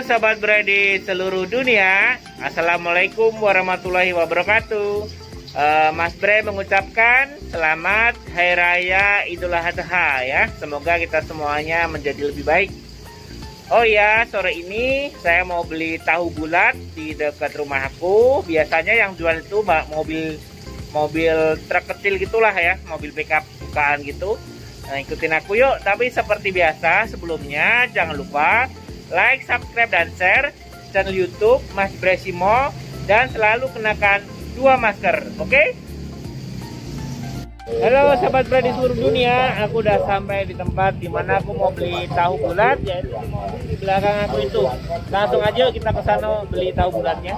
sahabat Bray di seluruh dunia, Assalamualaikum warahmatullahi wabarakatuh. Mas Bray mengucapkan selamat Hari Raya Idul Adha ya. Semoga kita semuanya menjadi lebih baik. Oh ya, sore ini saya mau beli tahu bulat di dekat rumah aku. Biasanya yang jual itu mobil truk kecil gitulah ya, mobil pickup bukaan gitu. Nah, ikutin aku yuk. Tapi seperti biasa sebelumnya jangan lupa like, subscribe, dan share channel YouTube Mas Bray Simo, dan selalu kenakan 2 masker, oke? Halo sahabat Bray di seluruh dunia, aku udah sampai di tempat dimana aku mau beli tahu bulat, yaitu di belakang aku itu. Langsung aja kita ke sana beli tahu bulatnya.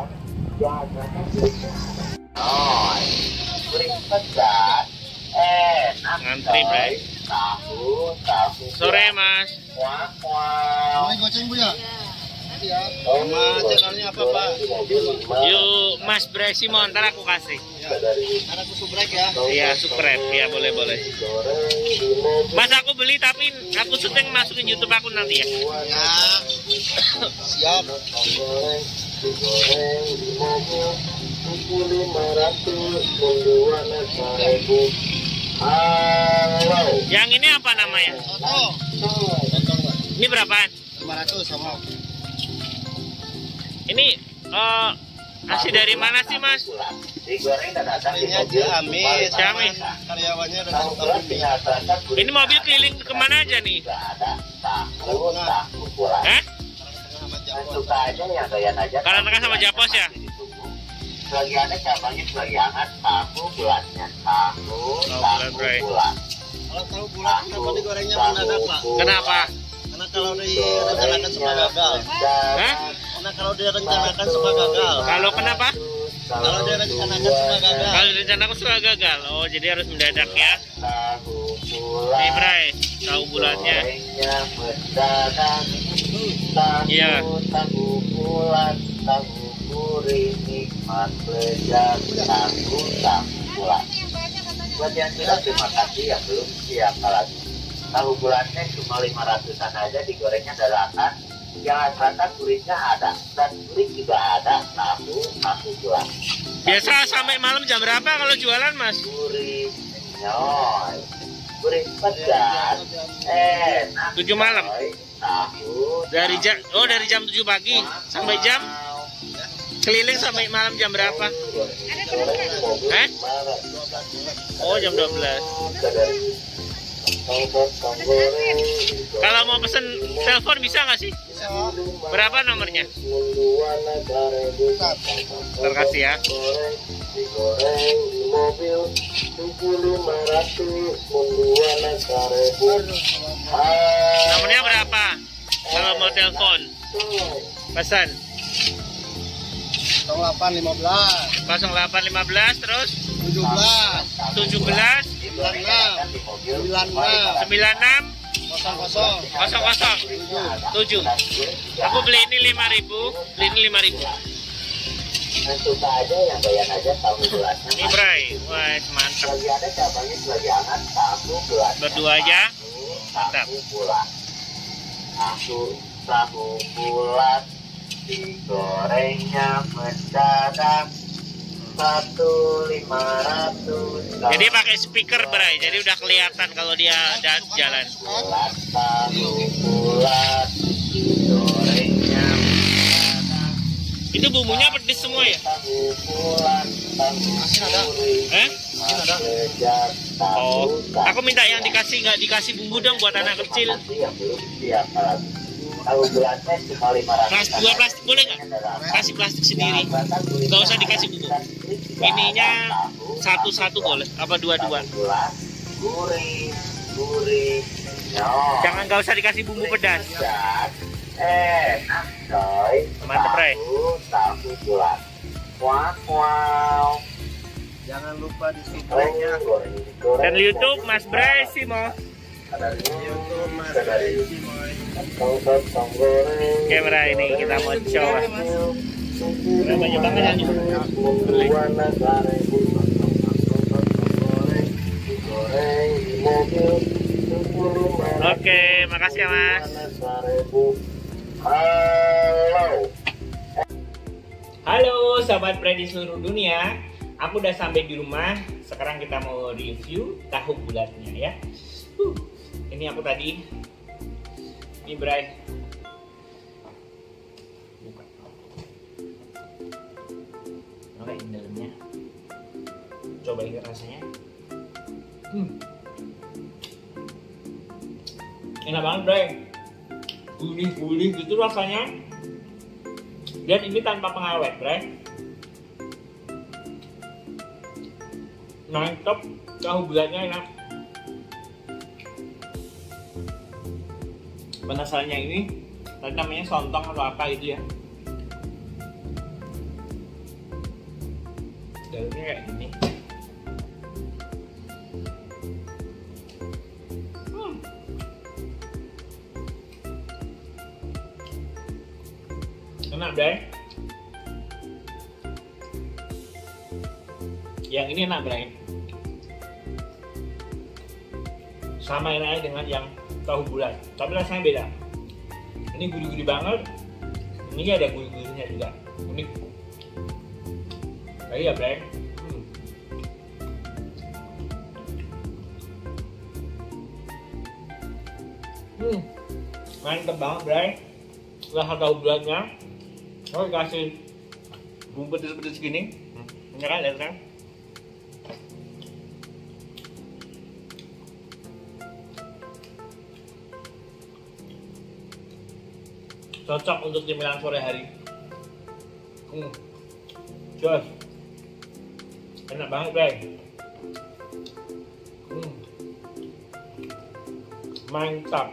Ngantri, Bray. Sore, Mas. Mau goceng Bu ya? Iya. Sama channelnya apa Pak? Yuk Mas Bray Simo, ntar aku kasih. Ntar aku subrek ya? Iya, subscribe. Ya, boleh. Mas, aku beli tapi aku syuting masukin YouTube aku nanti ya. Ya. Siap. Yang ini apa namanya? Soto. Ini berapaan? 500 sama. Ini asli dari mana sih, Mas? Ini Ciamis. Ciamis. Karyawannya ada satu. Ini mobil keliling kemana aja nih? Hah? Karena sama Japos ya? Lagi ada cabangnya, lagi hangat, tahu bulatnya, tahu bulat. Kalau tahu bulat kenapa digorengnya mendadak Pak? Kenapa? Karena kalau direncanakan suka gagal. Hah? Karena kalau direncanakan suka gagal. Kalau kenapa? Kalau direncanakan suka gagal. Kalau direncanakan suka gagal. Oh, jadi harus mendadak ya. Nih, Bray, tahu bulatnya. Iya. Tahu bulat, tahu gurih, nikmat lezat, tahu bulat. Buat yang sudah terima kasih, yang belum siapa lagi. Tahu bulatnya cuma 500-an aja, digorengnya dadakan. Yang rata gurihnya ada, dan gurih juga ada, tahu bulat. Biasa sampai malam jam berapa kalau jualan, Mas? Gurih, nyoy. Gurih pedas, enak. 7 malam. Tahu. Dari jam 7 pagi sampai jam keliling sampai malam jam berapa? Hah? Oh, jam 12. Kalau mau pesen telepon bisa nggak sih? Berapa nomornya? Terkasih ya. Nomornya berapa? Kalau mau telepon pesan 0815 0815 terus 17 96 00 Aku beli ini 5.000. Beli ini 5.000. Yang suka aja, yang doyan aja tahu bulat. Ini Bray, wah mantap. Lagi ada cabangnya, lagi hangat, tahu bulat. Berdua aja, mantap. Tahu bulat. Tahu bulat, digorengnya mendadak. 1.500. Jadi pakai speaker Bray, jadi udah kelihatan kalau dia jalan. Bulat, tahu bulat, digorengnya mendadak. Itu bumbunya pedes semua ya? Tahu bulat, tahu gurih. Oh, aku minta yang nggak dikasih bumbu dong buat anak kecil. Tahu bulatnya cuma 500. Dua plastik boleh nggak? Kasih plastik sendiri. Nggak usah dikasih bumbu. Ininya satu-satu boleh? Apa dua-dua? Gurih. Jangan, nggak usah dikasih bumbu pedas. Enak coy. Mantap, Bray. Tahu bulat. Wow. jangan lupa di subscribe-nya Dan YouTube Mas Bray Simo. YouTube Mas Bray Simo. Kamera ini kita mau coba. Udah banyak banget yang beli. Oke, makasih ya Mas. Halo. Halo sahabat Bre di seluruh dunia. Aku udah sampai di rumah. Sekarang kita mau review tahu bulatnya ya. Ini aku tadi. Ini Bray. Buka. Oke, ini dalamnya. Coba ini rasanya. Enak banget Bray. Gurih-gurih gitu rasanya. Dan ini tanpa pengawet Bray. Mantap, tahu bulatnya enak. Penasarannya ini tadi namanya sontong atau apa gitu ya. Dalamnya kayak gini. Enak Bray. Yang ini enak Bray. Sama enaknya dengan yang tahu bulat, tapi rasanya beda. Ini gurih-gurih banget. Ini ada gurih-gurihnya juga. Unik. Kayak ya Bray. Mantep banget Bray. Rasa tahu bulatnya. Oh, kasih bumbu pedes-pedes gini. Ini kan lihat kan? Cocok untuk cemilan sore hari. Jos. Enak banget, Bray. Mantap.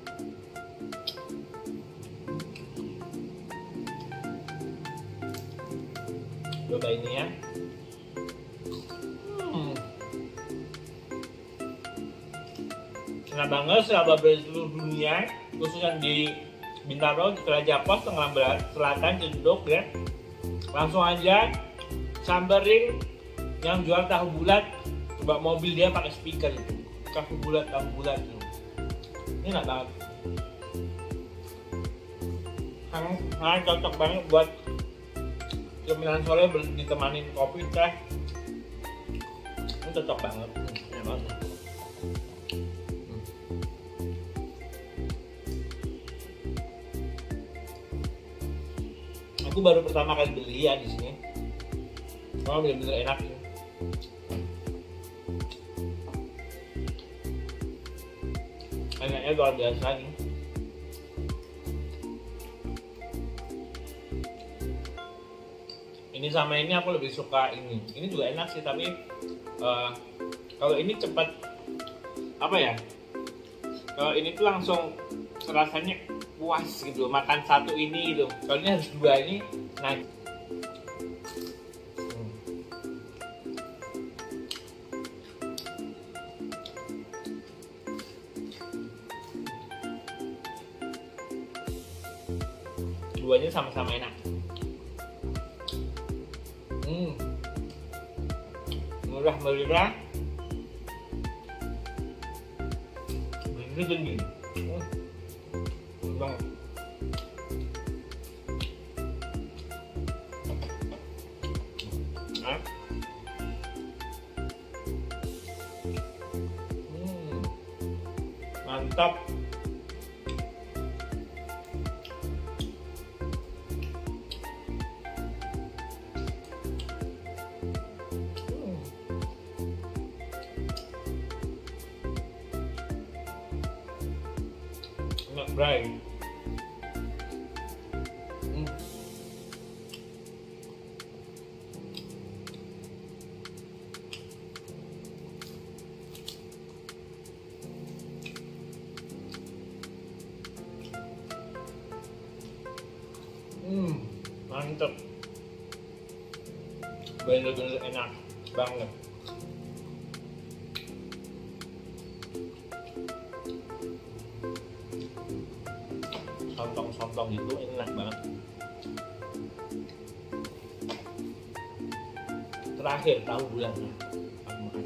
Coba ini ya. Enak banget, sahabat Bre seluruh dunia, khususnya di Bintaro, di Raja Pos, Tangerang Selatan, Cenduk ya. Langsung aja samperin yang jual tahu bulat. Coba mobil dia pakai speaker itu. Tahu bulat itu. Ini enak banget. Sangat cocok banget buat cemilan sore ditemanin kopi teh. Ini cocok banget. Enak banget. Aku baru pertama kali beli ya di sini. Oh, bener-bener enak ya. Enaknya luar biasa nih. Ini sama ini aku lebih suka ini. Ini juga enak sih, tapi kalau ini cepat apa ya? Kalau ini tuh langsung rasanya puas gitu, makan satu ini gitu. Kalau ini harus dua ini naik. Duanya sama-sama enak. Murah meriah. Ini tinggi. Bang. Mantap. Enak Bray. Mantap. Bener-bener enak banget. Sontong-sontong itu enak banget. Terakhir tahu bulatnya. Aku makan.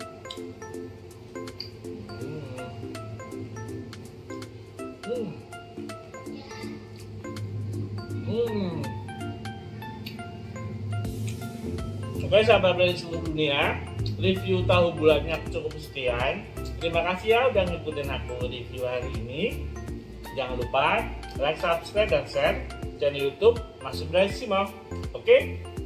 Oke sahabat Brand seluruh dunia, review tahu bulatnya cukup sekian. Terima kasih ya udah ngikutin aku review hari ini. Jangan lupa like, subscribe, dan share channel YouTube Mas Ibrahim Simo. Oke?